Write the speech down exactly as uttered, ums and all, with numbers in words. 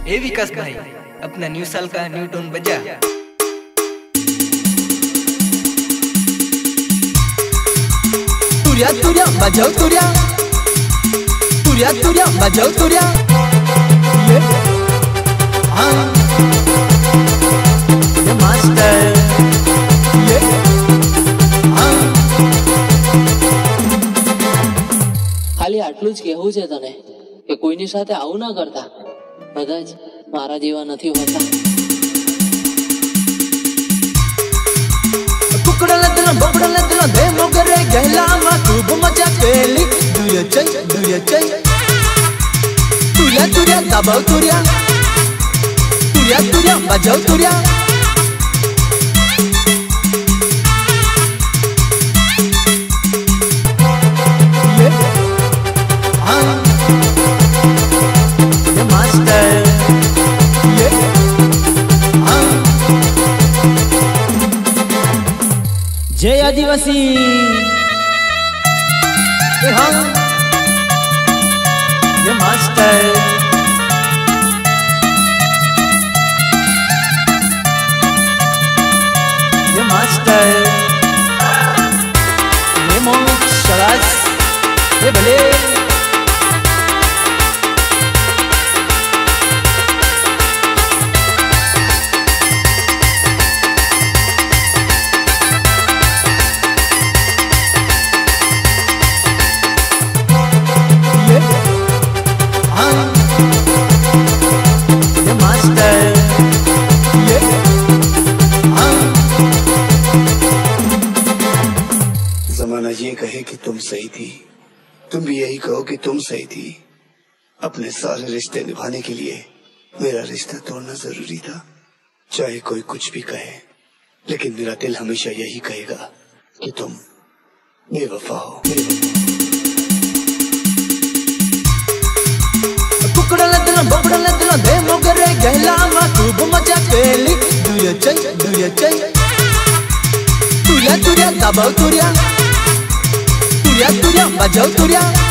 ए विकास भाई, अपना न्यू साल का न्यू टोन बजा। तुरिया तुरिया बजाओ तुरिया, तुरिया तुरिया बजाओ तुरिया। ये हाँ ये मास्टर, ये हाँ। खाली आटલું જ કહેવું છે તને કે કોઈની સાથે આવું ના કરતા, બધા જ મારા જેવા નથી હોતા। कुकड़ला दिल बकड़ला दिल दे मोगरे गहला मा खूब मजा केली। दुरिया चई दुरिया चई, तुरिया तुरिया दबाओ तुरिया, तुरिया तुरिया बजाओ तुरिया। ये हाँ ये मास्टर, ये हाँ। जय आदिवासी, ये हाँ ये मास्टर, ये मास्टर, ये मोहम्मद शराज, ये भले जमाना ये कहे कि तुम सही थी, तुम भी यही कहो कि तुम सही थी। अपने सारे रिश्ते निभाने के लिए मेरा रिश्ता तोड़ना जरूरी था। चाहे कोई कुछ भी कहे, लेकिन मेरा दिल हमेशा यही कहेगा कि तुम बेवफा हो। कुकड़ला दिल बकड़ला दिल दे मोगरे गहला मा खूब मजा केली। दुरिया चई दुरिया चई, तुरिया तुरिया दबाओ तुरिया, तुरिया तुरिया बजाओ तुरिया।